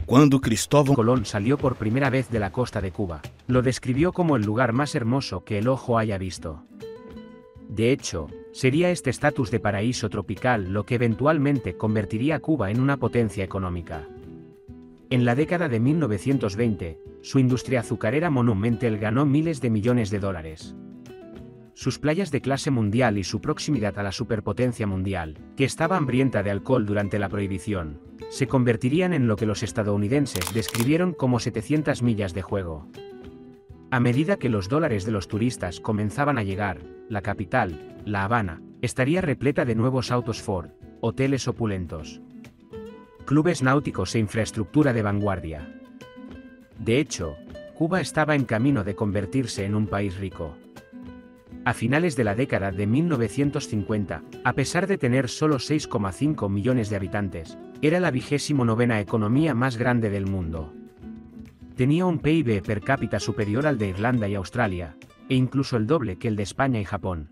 Cuando Cristóbal Colón salió por primera vez de la costa de Cuba, lo describió como el lugar más hermoso que el ojo haya visto. De hecho, sería este estatus de paraíso tropical lo que eventualmente convertiría a Cuba en una potencia económica. En la década de 1920, su industria azucarera monumental ganó miles de millones de dólares. Sus playas de clase mundial y su proximidad a la superpotencia mundial, que estaba hambrienta de alcohol durante la prohibición, se convertirían en lo que los estadounidenses describieron como 700 millas de juego. A medida que los dólares de los turistas comenzaban a llegar, la capital, La Habana, estaría repleta de nuevos autos Ford, hoteles opulentos, clubes náuticos e infraestructura de vanguardia. De hecho, Cuba estaba en camino de convertirse en un país rico. A finales de la década de 1950, a pesar de tener solo 6,5 millones de habitantes, era la 29ª economía más grande del mundo. Tenía un PIB per cápita superior al de Irlanda y Australia, e incluso el doble que el de España y Japón.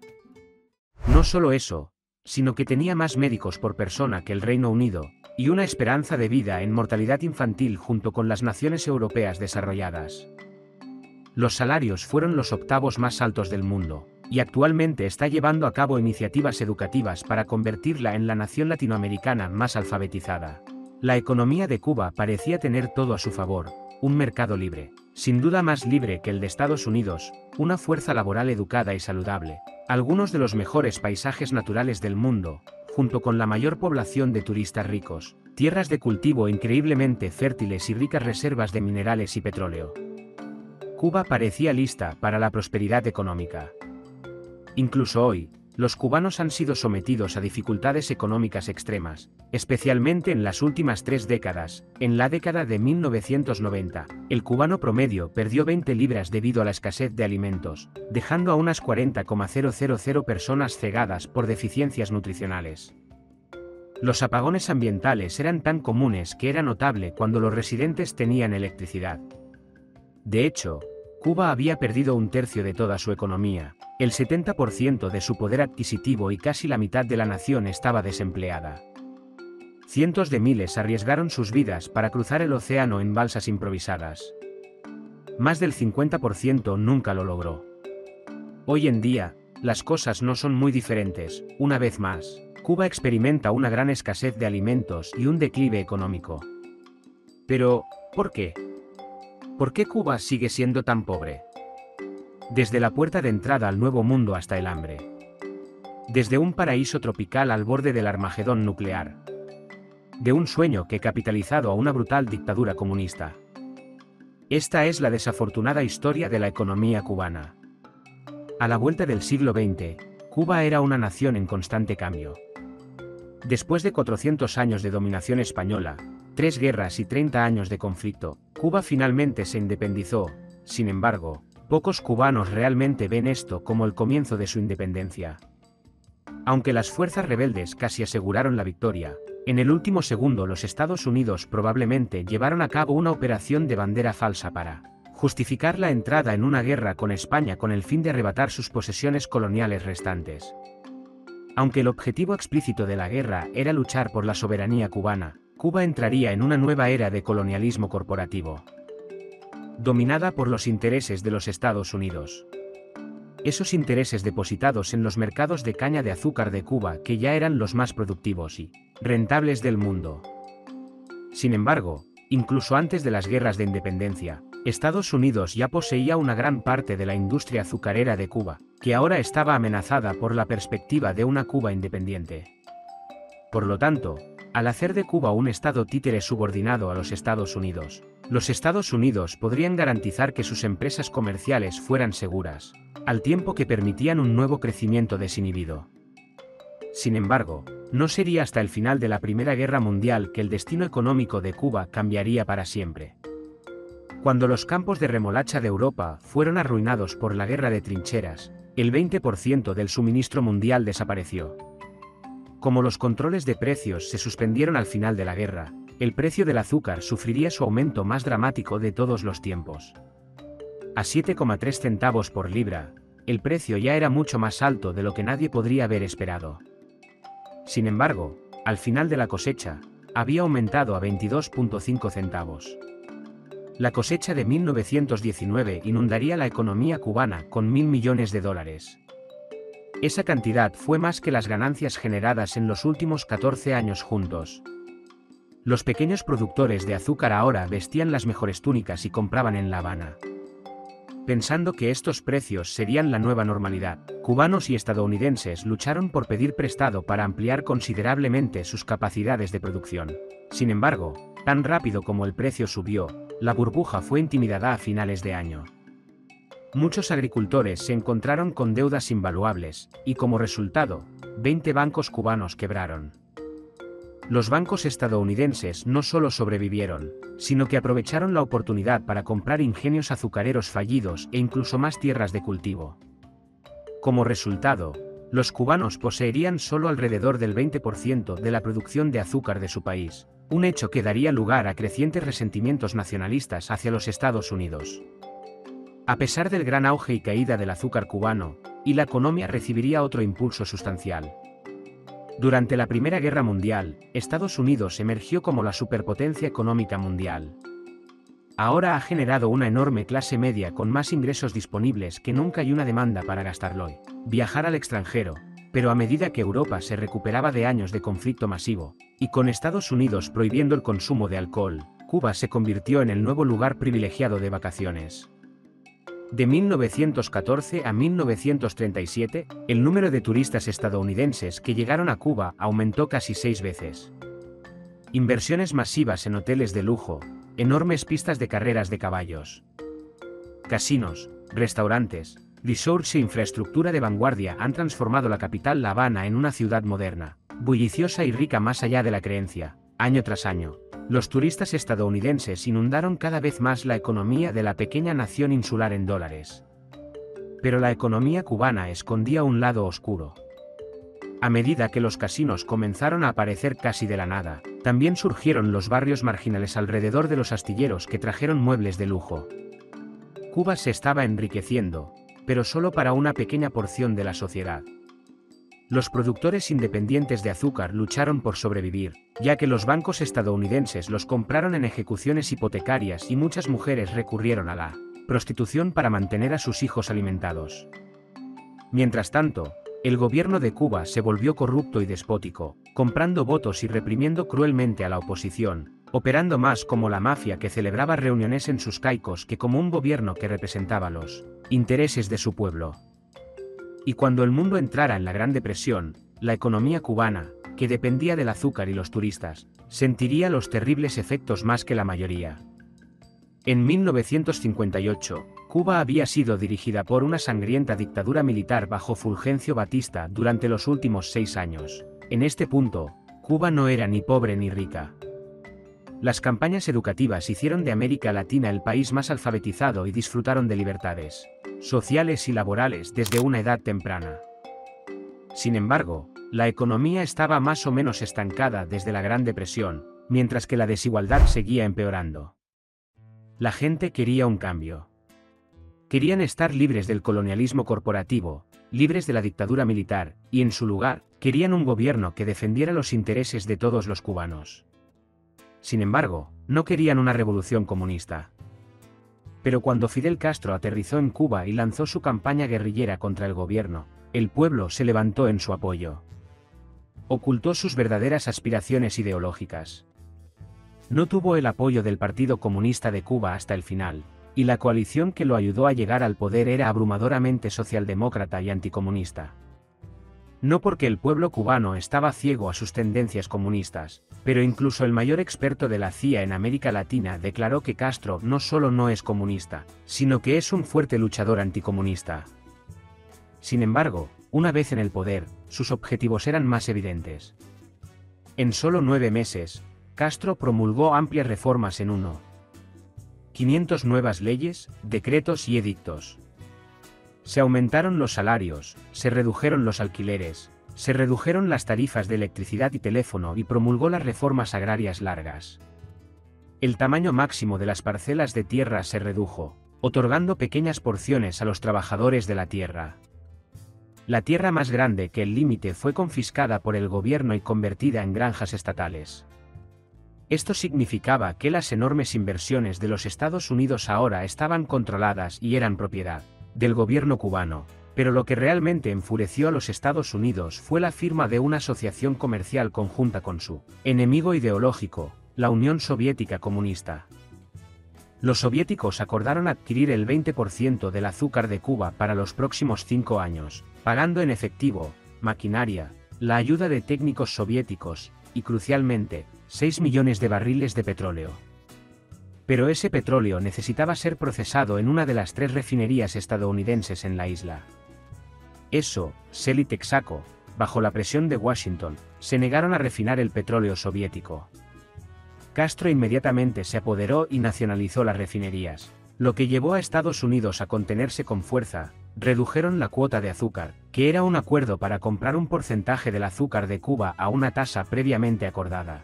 No solo eso, sino que tenía más médicos por persona que el Reino Unido, y una esperanza de vida en mortalidad infantil junto con las naciones europeas desarrolladas. Los salarios fueron los 8º más altos del mundo, y actualmente está llevando a cabo iniciativas educativas para convertirla en la nación latinoamericana más alfabetizada. La economía de Cuba parecía tener todo a su favor: un mercado libre, sin duda más libre que el de Estados Unidos, una fuerza laboral educada y saludable, algunos de los mejores paisajes naturales del mundo, junto con la mayor población de turistas ricos, tierras de cultivo increíblemente fértiles y ricas reservas de minerales y petróleo. Cuba parecía lista para la prosperidad económica. Incluso hoy, los cubanos han sido sometidos a dificultades económicas extremas, especialmente en las últimas 3 décadas. En la década de 1990, el cubano promedio perdió 20 libras debido a la escasez de alimentos, dejando a unas 40,000 personas cegadas por deficiencias nutricionales. Los apagones ambientales eran tan comunes que era notable cuando los residentes tenían electricidad. De hecho, Cuba había perdido 1/3 de toda su economía, el 70% de su poder adquisitivo y casi la mitad de la nación estaba desempleada. Cientos de miles arriesgaron sus vidas para cruzar el océano en balsas improvisadas. Más del 50% nunca lo logró. Hoy en día, las cosas no son muy diferentes. Una vez más, Cuba experimenta una gran escasez de alimentos y un declive económico. Pero, ¿por qué? ¿Por qué Cuba sigue siendo tan pobre? Desde la puerta de entrada al Nuevo Mundo hasta el hambre. Desde un paraíso tropical al borde del Armagedón nuclear. De un sueño que capitalizado a una brutal dictadura comunista. Esta es la desafortunada historia de la economía cubana. A la vuelta del siglo XX, Cuba era una nación en constante cambio. Después de 400 años de dominación española, 3 guerras y 30 años de conflicto, Cuba finalmente se independizó. Sin embargo, pocos cubanos realmente ven esto como el comienzo de su independencia. Aunque las fuerzas rebeldes casi aseguraron la victoria, en el último segundo los Estados Unidos probablemente llevaron a cabo una operación de bandera falsa para justificar la entrada en una guerra con España con el fin de arrebatar sus posesiones coloniales restantes. Aunque el objetivo explícito de la guerra era luchar por la soberanía cubana, Cuba entraría en una nueva era de colonialismo corporativo, dominada por los intereses de los Estados Unidos. Esos intereses depositados en los mercados de caña de azúcar de Cuba, que ya eran los más productivos y rentables del mundo. Sin embargo, incluso antes de las guerras de independencia, Estados Unidos ya poseía una gran parte de la industria azucarera de Cuba, que ahora estaba amenazada por la perspectiva de una Cuba independiente. Por lo tanto, al hacer de Cuba un estado títere subordinado a los Estados Unidos podrían garantizar que sus empresas comerciales fueran seguras, al tiempo que permitían un nuevo crecimiento desinhibido. Sin embargo, no sería hasta el final de la Primera Guerra Mundial que el destino económico de Cuba cambiaría para siempre. Cuando los campos de remolacha de Europa fueron arruinados por la guerra de trincheras, el 20% del suministro mundial desapareció. Como los controles de precios se suspendieron al final de la guerra, el precio del azúcar sufriría su aumento más dramático de todos los tiempos. A 7,3 centavos por libra, el precio ya era mucho más alto de lo que nadie podría haber esperado. Sin embargo, al final de la cosecha, había aumentado a 22,5 centavos. La cosecha de 1919 inundaría la economía cubana con $1.000 millones. Esa cantidad fue más que las ganancias generadas en los últimos 14 años juntos. Los pequeños productores de azúcar ahora vestían las mejores túnicas y compraban en La Habana. Pensando que estos precios serían la nueva normalidad, cubanos y estadounidenses lucharon por pedir prestado para ampliar considerablemente sus capacidades de producción. Sin embargo, tan rápido como el precio subió, la burbuja fue intimidada a finales de año. Muchos agricultores se encontraron con deudas invaluables, y como resultado, 20 bancos cubanos quebraron. Los bancos estadounidenses no solo sobrevivieron, sino que aprovecharon la oportunidad para comprar ingenios azucareros fallidos e incluso más tierras de cultivo. Como resultado, los cubanos poseerían solo alrededor del 20% de la producción de azúcar de su país, un hecho que daría lugar a crecientes resentimientos nacionalistas hacia los Estados Unidos. A pesar del gran auge y caída del azúcar cubano, y la economía recibiría otro impulso sustancial. Durante la Primera Guerra Mundial, Estados Unidos emergió como la superpotencia económica mundial. Ahora ha generado una enorme clase media con más ingresos disponibles que nunca y una demanda para gastarlo y viajar al extranjero, pero a medida que Europa se recuperaba de años de conflicto masivo, y con Estados Unidos prohibiendo el consumo de alcohol, Cuba se convirtió en el nuevo lugar privilegiado de vacaciones. De 1914 a 1937, el número de turistas estadounidenses que llegaron a Cuba aumentó casi 6 veces. Inversiones masivas en hoteles de lujo, enormes pistas de carreras de caballos, casinos, restaurantes, resorts e infraestructura de vanguardia han transformado la capital La Habana en una ciudad moderna, bulliciosa y rica más allá de la creencia. Año tras año, los turistas estadounidenses inundaron cada vez más la economía de la pequeña nación insular en dólares. Pero la economía cubana escondía un lado oscuro. A medida que los casinos comenzaron a aparecer casi de la nada, también surgieron los barrios marginales alrededor de los astilleros que trajeron muebles de lujo. Cuba se estaba enriqueciendo, pero solo para una pequeña porción de la sociedad. Los productores independientes de azúcar lucharon por sobrevivir, ya que los bancos estadounidenses los compraron en ejecuciones hipotecarias y muchas mujeres recurrieron a la prostitución para mantener a sus hijos alimentados. Mientras tanto, el gobierno de Cuba se volvió corrupto y despótico, comprando votos y reprimiendo cruelmente a la oposición, operando más como la mafia que celebraba reuniones en sus caicos que como un gobierno que representaba los intereses de su pueblo. Y cuando el mundo entrara en la Gran Depresión, la economía cubana, que dependía del azúcar y los turistas, sentiría los terribles efectos más que la mayoría. En 1958, Cuba había sido dirigida por una sangrienta dictadura militar bajo Fulgencio Batista durante los últimos 6 años. En este punto, Cuba no era ni pobre ni rica. Las campañas educativas hicieron de América Latina el país más alfabetizado y disfrutaron de libertades sociales y laborales desde una edad temprana. Sin embargo, la economía estaba más o menos estancada desde la Gran Depresión, mientras que la desigualdad seguía empeorando. La gente quería un cambio. Querían estar libres del colonialismo corporativo, libres de la dictadura militar, y en su lugar, querían un gobierno que defendiera los intereses de todos los cubanos. Sin embargo, no querían una revolución comunista. Pero cuando Fidel Castro aterrizó en Cuba y lanzó su campaña guerrillera contra el gobierno, el pueblo se levantó en su apoyo. Ocultó sus verdaderas aspiraciones ideológicas. No tuvo el apoyo del Partido Comunista de Cuba hasta el final, y la coalición que lo ayudó a llegar al poder era abrumadoramente socialdemócrata y anticomunista. No porque el pueblo cubano estaba ciego a sus tendencias comunistas, pero incluso el mayor experto de la CIA en América Latina declaró que Castro no solo no es comunista, sino que es un fuerte luchador anticomunista. Sin embargo, una vez en el poder, sus objetivos eran más evidentes. En solo 9 meses, Castro promulgó amplias reformas en 500 nuevas leyes, decretos y edictos. Se aumentaron los salarios, se redujeron los alquileres, se redujeron las tarifas de electricidad y teléfono y promulgó las reformas agrarias largas. El tamaño máximo de las parcelas de tierra se redujo, otorgando pequeñas porciones a los trabajadores de la tierra. La tierra más grande que el límite fue confiscada por el gobierno y convertida en granjas estatales. Esto significaba que las enormes inversiones de los Estados Unidos ahora estaban controladas y eran propiedad del gobierno cubano, pero lo que realmente enfureció a los Estados Unidos fue la firma de una asociación comercial conjunta con su enemigo ideológico, la Unión Soviética Comunista. Los soviéticos acordaron adquirir el 20% del azúcar de Cuba para los próximos 5 años, pagando en efectivo, maquinaria, la ayuda de técnicos soviéticos, y crucialmente, 6 millones de barriles de petróleo. Pero ese petróleo necesitaba ser procesado en una de las 3 refinerías estadounidenses en la isla. Eso, Shell y Texaco, bajo la presión de Washington, se negaron a refinar el petróleo soviético. Castro inmediatamente se apoderó y nacionalizó las refinerías, lo que llevó a Estados Unidos a contenerse con fuerza. Redujeron la cuota de azúcar, que era un acuerdo para comprar un porcentaje del azúcar de Cuba a una tasa previamente acordada.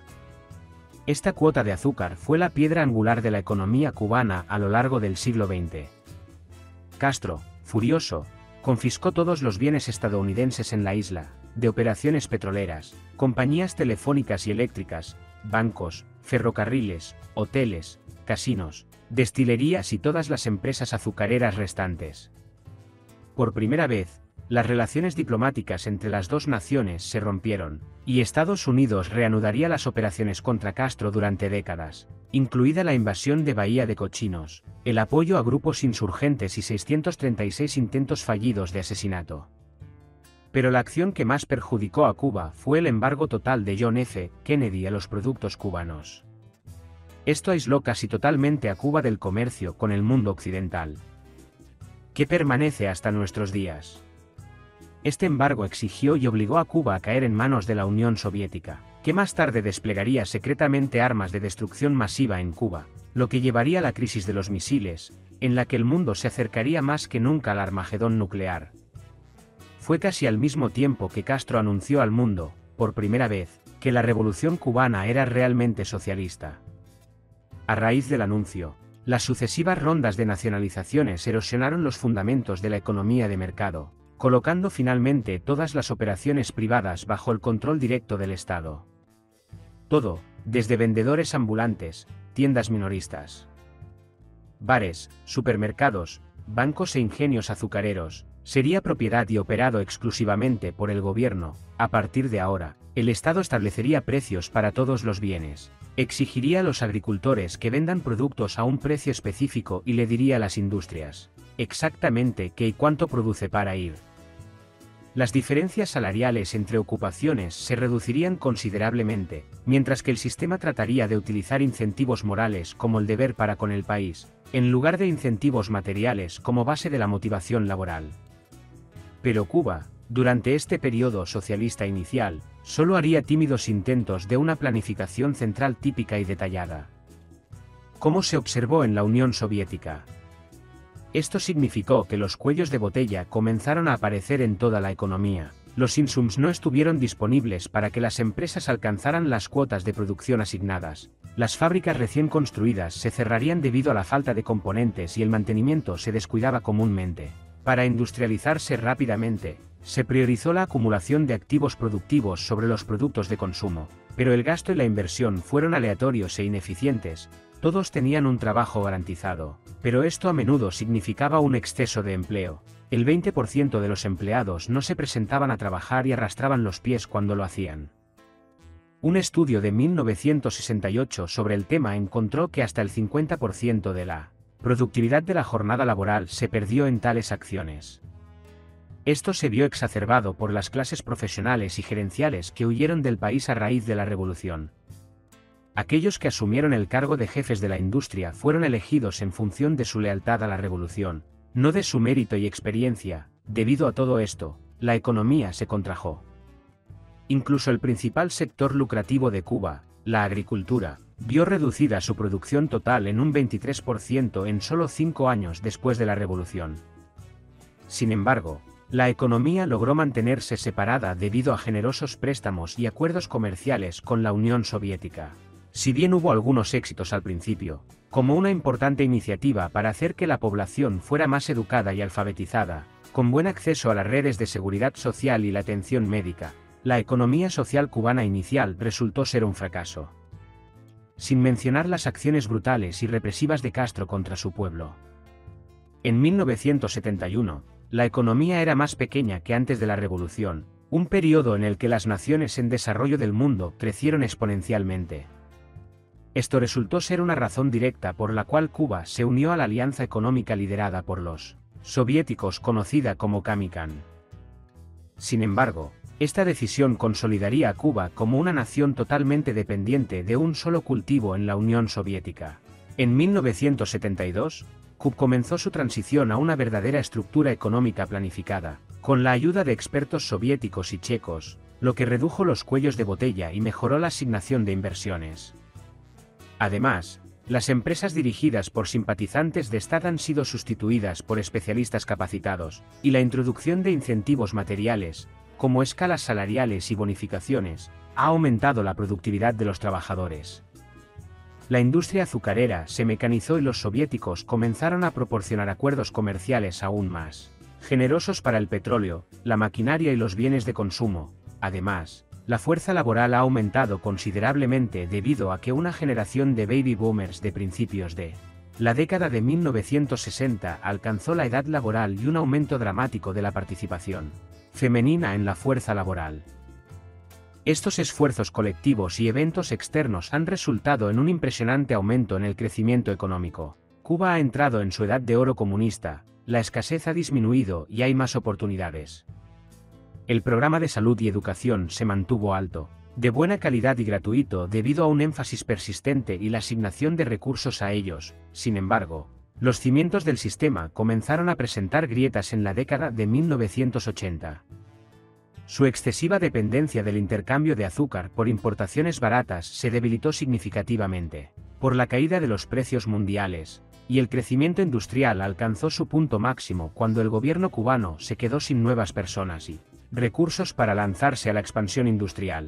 Esta cuota de azúcar fue la piedra angular de la economía cubana a lo largo del siglo XX. Castro, furioso, confiscó todos los bienes estadounidenses en la isla, de operaciones petroleras, compañías telefónicas y eléctricas, bancos, ferrocarriles, hoteles, casinos, destilerías y todas las empresas azucareras restantes. Por primera vez, las relaciones diplomáticas entre las dos naciones se rompieron, y Estados Unidos reanudaría las operaciones contra Castro durante décadas, incluida la invasión de Bahía de Cochinos, el apoyo a grupos insurgentes y 636 intentos fallidos de asesinato. Pero la acción que más perjudicó a Cuba fue el embargo total de John F. Kennedy a los productos cubanos. Esto aisló casi totalmente a Cuba del comercio con el mundo occidental, que permanece hasta nuestros días. Este embargo exigió y obligó a Cuba a caer en manos de la Unión Soviética, que más tarde desplegaría secretamente armas de destrucción masiva en Cuba, lo que llevaría a la crisis de los misiles, en la que el mundo se acercaría más que nunca al Armagedón nuclear. Fue casi al mismo tiempo que Castro anunció al mundo, por primera vez, que la revolución cubana era realmente socialista. A raíz del anuncio, las sucesivas rondas de nacionalizaciones erosionaron los fundamentos de la economía de mercado, colocando finalmente todas las operaciones privadas bajo el control directo del Estado. Todo, desde vendedores ambulantes, tiendas minoristas, bares, supermercados, bancos e ingenios azucareros, sería propiedad y operado exclusivamente por el gobierno. A partir de ahora, el Estado establecería precios para todos los bienes, exigiría a los agricultores que vendan productos a un precio específico y le diría a las industrias exactamente qué y cuánto produce para ir. Las diferencias salariales entre ocupaciones se reducirían considerablemente, mientras que el sistema trataría de utilizar incentivos morales como el deber para con el país, en lugar de incentivos materiales como base de la motivación laboral. Pero Cuba, durante este periodo socialista inicial, solo haría tímidos intentos de una planificación central típica y detallada, como se observó en la Unión Soviética. Esto significó que los cuellos de botella comenzaron a aparecer en toda la economía. Los insumos no estuvieron disponibles para que las empresas alcanzaran las cuotas de producción asignadas. Las fábricas recién construidas se cerrarían debido a la falta de componentes y el mantenimiento se descuidaba comúnmente. Para industrializarse rápidamente, se priorizó la acumulación de activos productivos sobre los productos de consumo, pero el gasto y la inversión fueron aleatorios e ineficientes. Todos tenían un trabajo garantizado, pero esto a menudo significaba un exceso de empleo. El 20% de los empleados no se presentaban a trabajar y arrastraban los pies cuando lo hacían. Un estudio de 1968 sobre el tema encontró que hasta el 50% de la productividad de la jornada laboral se perdió en tales acciones. Esto se vio exacerbado por las clases profesionales y gerenciales que huyeron del país a raíz de la revolución. Aquellos que asumieron el cargo de jefes de la industria fueron elegidos en función de su lealtad a la revolución, no de su mérito y experiencia. Debido a todo esto, la economía se contrajo. Incluso el principal sector lucrativo de Cuba, la agricultura, vio reducida su producción total en un 23% en solo 5 años después de la revolución. Sin embargo, la economía logró mantenerse separada debido a generosos préstamos y acuerdos comerciales con la Unión Soviética. Si bien hubo algunos éxitos al principio, como una importante iniciativa para hacer que la población fuera más educada y alfabetizada, con buen acceso a las redes de seguridad social y la atención médica, la economía social cubana inicial resultó ser un fracaso. sin mencionar las acciones brutales y represivas de Castro contra su pueblo. En 1971, la economía era más pequeña que antes de la revolución, un periodo en el que las naciones en desarrollo del mundo crecieron exponencialmente. Esto resultó ser una razón directa por la cual Cuba se unió a la alianza económica liderada por los soviéticos conocida como Comecon. Sin embargo, esta decisión consolidaría a Cuba como una nación totalmente dependiente de un solo cultivo en la Unión Soviética. En 1972, Cuba comenzó su transición a una verdadera estructura económica planificada, con la ayuda de expertos soviéticos y checos, lo que redujo los cuellos de botella y mejoró la asignación de inversiones. Además, las empresas dirigidas por simpatizantes de Estado han sido sustituidas por especialistas capacitados, y la introducción de incentivos materiales, como escalas salariales y bonificaciones, ha aumentado la productividad de los trabajadores. La industria azucarera se mecanizó y los soviéticos comenzaron a proporcionar acuerdos comerciales aún más generosos para el petróleo, la maquinaria y los bienes de consumo. Además, la fuerza laboral ha aumentado considerablemente debido a que una generación de baby boomers de principios de la década de 1960 alcanzó la edad laboral y un aumento dramático de la participación femenina en la fuerza laboral. Estos esfuerzos colectivos y eventos externos han resultado en un impresionante aumento en el crecimiento económico. Cuba ha entrado en su edad de oro comunista, la escasez ha disminuido y hay más oportunidades. El programa de salud y educación se mantuvo alto, de buena calidad y gratuito debido a un énfasis persistente y la asignación de recursos a ellos. Sin embargo, los cimientos del sistema comenzaron a presentar grietas en la década de 1980. Su excesiva dependencia del intercambio de azúcar por importaciones baratas se debilitó significativamente, por la caída de los precios mundiales, y el crecimiento industrial alcanzó su punto máximo cuando el gobierno cubano se quedó sin nuevas personas y recursos para lanzarse a la expansión industrial.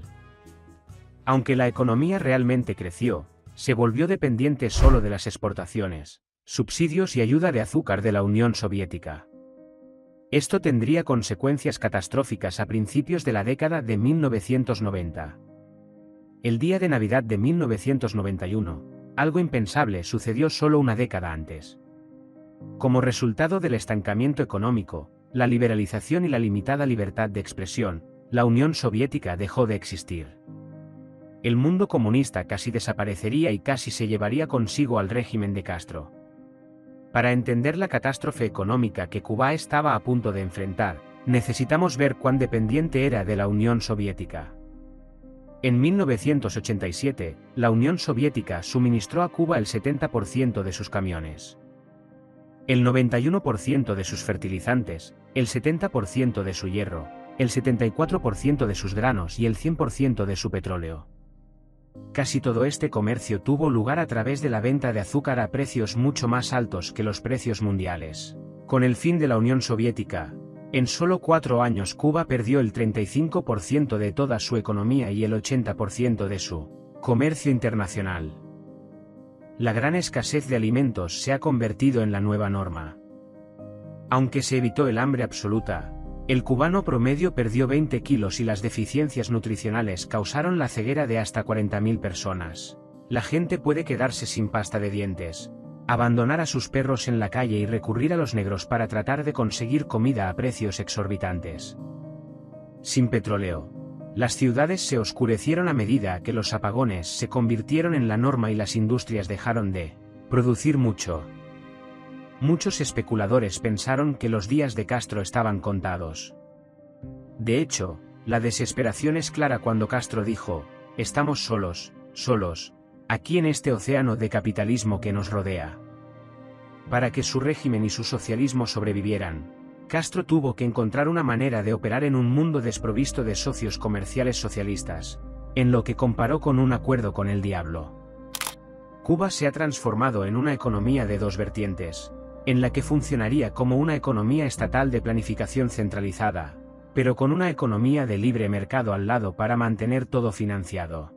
Aunque la economía realmente creció, se volvió dependiente solo de las exportaciones, subsidios y ayuda de azúcar de la Unión Soviética. Esto tendría consecuencias catastróficas a principios de la década de 1990. El día de Navidad de 1991, algo impensable sucedió solo una década antes. Como resultado del estancamiento económico, la liberalización y la limitada libertad de expresión, la Unión Soviética dejó de existir. El mundo comunista casi desaparecería y casi se llevaría consigo al régimen de Castro. Para entender la catástrofe económica que Cuba estaba a punto de enfrentar, necesitamos ver cuán dependiente era de la Unión Soviética. En 1987, la Unión Soviética suministró a Cuba el 70% de sus camiones, el 91% de sus fertilizantes, el 70% de su hierro, el 74% de sus granos y el 100% de su petróleo. Casi todo este comercio tuvo lugar a través de la venta de azúcar a precios mucho más altos que los precios mundiales. Con el fin de la Unión Soviética, en solo 4 años Cuba perdió el 35% de toda su economía y el 80% de su comercio internacional. La gran escasez de alimentos se ha convertido en la nueva norma. Aunque se evitó el hambre absoluta, el cubano promedio perdió 20 kilos y las deficiencias nutricionales causaron la ceguera de hasta 40.000 personas. La gente puede quedarse sin pasta de dientes, abandonar a sus perros en la calle y recurrir a los negros para tratar de conseguir comida a precios exorbitantes. Sin petróleo, las ciudades se oscurecieron a medida que los apagones se convirtieron en la norma y las industrias dejaron de producir mucho. Muchos especuladores pensaron que los días de Castro estaban contados. De hecho, la desesperación es clara cuando Castro dijo: "Estamos solos, aquí en este océano de capitalismo que nos rodea". Para que su régimen y su socialismo sobrevivieran, Castro tuvo que encontrar una manera de operar en un mundo desprovisto de socios comerciales socialistas, en lo que comparó con un acuerdo con el diablo. Cuba se ha transformado en una economía de dos vertientes, en la que funcionaría como una economía estatal de planificación centralizada, pero con una economía de libre mercado al lado para mantener todo financiado.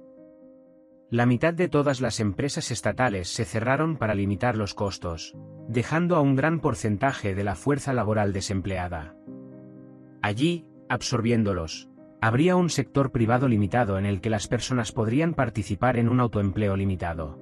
La mitad de todas las empresas estatales se cerraron para limitar los costos, dejando a un gran porcentaje de la fuerza laboral desempleada. Allí, absorbiéndolos, Habría un sector privado limitado en el que las personas podrían participar en un autoempleo limitado.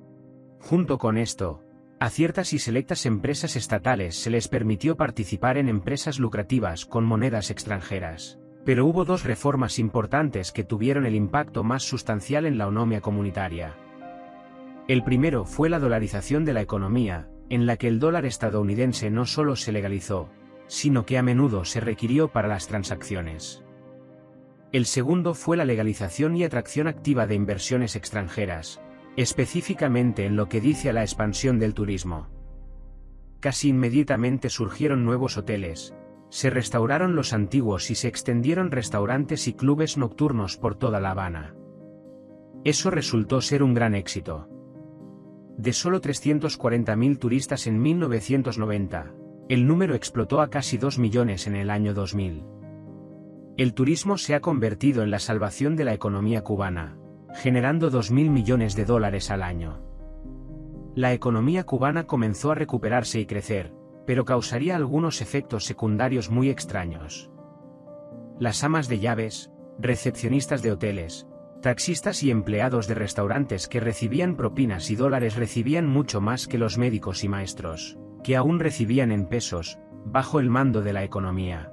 Junto con esto, a ciertas y selectas empresas estatales se les permitió participar en empresas lucrativas con monedas extranjeras. Pero hubo dos reformas importantes que tuvieron el impacto más sustancial en la economía comunitaria. El primero fue la dolarización de la economía, en la que el dólar estadounidense no solo se legalizó, sino que a menudo se requirió para las transacciones. El segundo fue la legalización y atracción activa de inversiones extranjeras, específicamente en lo que dice a la expansión del turismo. Casi inmediatamente surgieron nuevos hoteles, se restauraron los antiguos y se extendieron restaurantes y clubes nocturnos por toda La Habana. Eso resultó ser un gran éxito. De solo 340.000 turistas en 1990, el número explotó a casi 2 millones en el año 2000. El turismo se ha convertido en la salvación de la economía cubana, generando 2.000 millones de dólares al año. La economía cubana comenzó a recuperarse y crecer, pero causaría algunos efectos secundarios muy extraños. Las amas de llaves, recepcionistas de hoteles, taxistas y empleados de restaurantes que recibían propinas y dólares recibían mucho más que los médicos y maestros, que aún recibían en pesos, bajo el mando de la economía.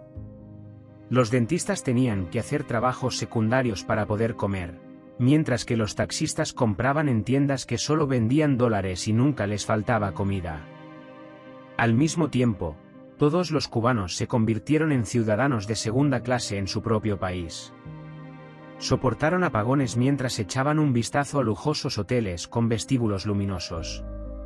Los dentistas tenían que hacer trabajos secundarios para poder comer, mientras que los taxistas compraban en tiendas que solo vendían dólares y nunca les faltaba comida. Al mismo tiempo, todos los cubanos se convirtieron en ciudadanos de segunda clase en su propio país. Soportaron apagones mientras echaban un vistazo a lujosos hoteles con vestíbulos luminosos.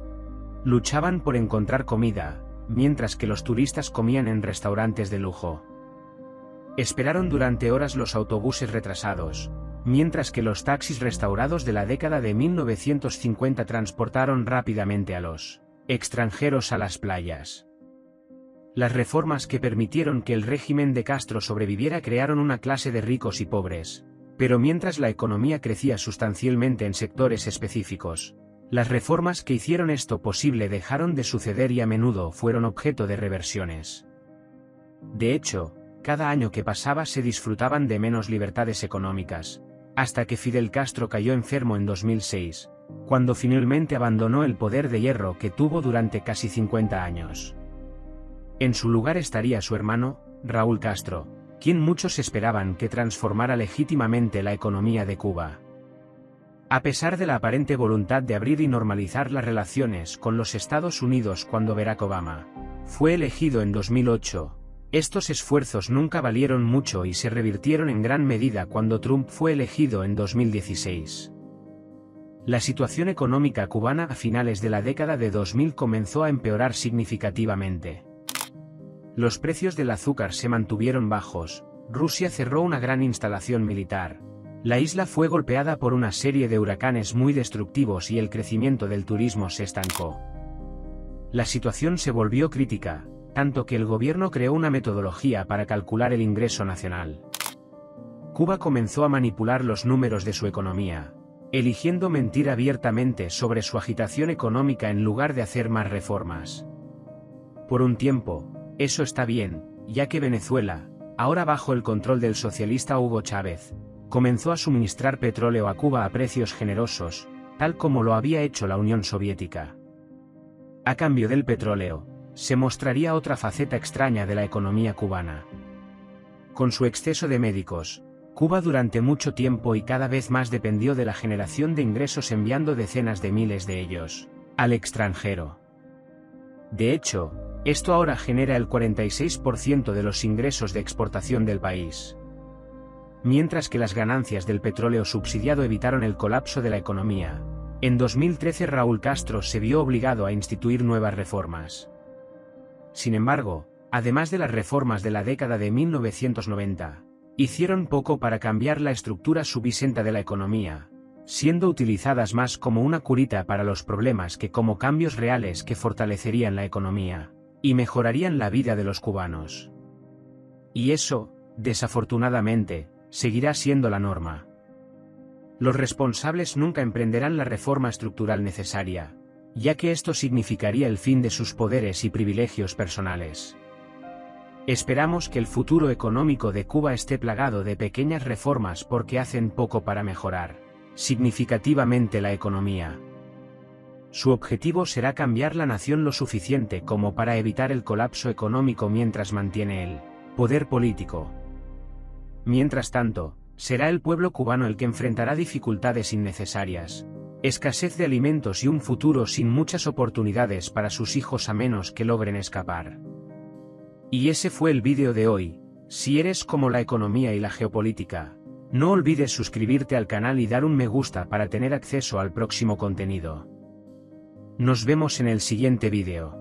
Luchaban por encontrar comida, mientras que los turistas comían en restaurantes de lujo. Esperaron durante horas los autobuses retrasados, mientras que los taxis restaurados de la década de 1950 transportaron rápidamente a los extranjeros a las playas. Las reformas que permitieron que el régimen de Castro sobreviviera crearon una clase de ricos y pobres, pero mientras la economía crecía sustancialmente en sectores específicos, las reformas que hicieron esto posible dejaron de suceder y a menudo fueron objeto de reversiones. De hecho, cada año que pasaba se disfrutaban de menos libertades económicas, hasta que Fidel Castro cayó enfermo en 2006, cuando finalmente abandonó el poder de hierro que tuvo durante casi 50 años. En su lugar estaría su hermano, Raúl Castro, quien muchos esperaban que transformara legítimamente la economía de Cuba. A pesar de la aparente voluntad de abrir y normalizar las relaciones con los Estados Unidos cuando Barack Obama fue elegido en 2008, estos esfuerzos nunca valieron mucho y se revirtieron en gran medida cuando Trump fue elegido en 2016. La situación económica cubana a finales de la década de 2000 comenzó a empeorar significativamente. Los precios del azúcar se mantuvieron bajos, Rusia cerró una gran instalación militar, la isla fue golpeada por una serie de huracanes muy destructivos y el crecimiento del turismo se estancó. La situación se volvió crítica, tanto que el gobierno creó una metodología para calcular el ingreso nacional. Cuba comenzó a manipular los números de su economía, eligiendo mentir abiertamente sobre su agitación económica en lugar de hacer más reformas. Por un tiempo, eso está bien, ya que Venezuela, ahora bajo el control del socialista Hugo Chávez, comenzó a suministrar petróleo a Cuba a precios generosos, tal como lo había hecho la Unión Soviética. A cambio del petróleo, se mostraría otra faceta extraña de la economía cubana. Con su exceso de médicos, Cuba durante mucho tiempo y cada vez más dependió de la generación de ingresos enviando decenas de miles de ellos al extranjero. De hecho, esto ahora genera el 46% de los ingresos de exportación del país. Mientras que las ganancias del petróleo subsidiado evitaron el colapso de la economía, en 2013 Raúl Castro se vio obligado a instituir nuevas reformas. Sin embargo, además de las reformas de la década de 1990, hicieron poco para cambiar la estructura subjacente de la economía, siendo utilizadas más como una curita para los problemas que como cambios reales que fortalecerían la economía y mejorarían la vida de los cubanos. Y eso, desafortunadamente, seguirá siendo la norma. Los responsables nunca emprenderán la reforma estructural necesaria, ya que esto significaría el fin de sus poderes y privilegios personales. Esperamos que el futuro económico de Cuba esté plagado de pequeñas reformas porque hacen poco para mejorar significativamente la economía. Su objetivo será cambiar la nación lo suficiente como para evitar el colapso económico mientras mantiene el poder político. Mientras tanto, será el pueblo cubano el que enfrentará dificultades innecesarias, escasez de alimentos y un futuro sin muchas oportunidades para sus hijos a menos que logren escapar. Y ese fue el vídeo de hoy. Si eres como la economía y la geopolítica, no olvides suscribirte al canal y dar un me gusta para tener acceso al próximo contenido. Nos vemos en el siguiente vídeo.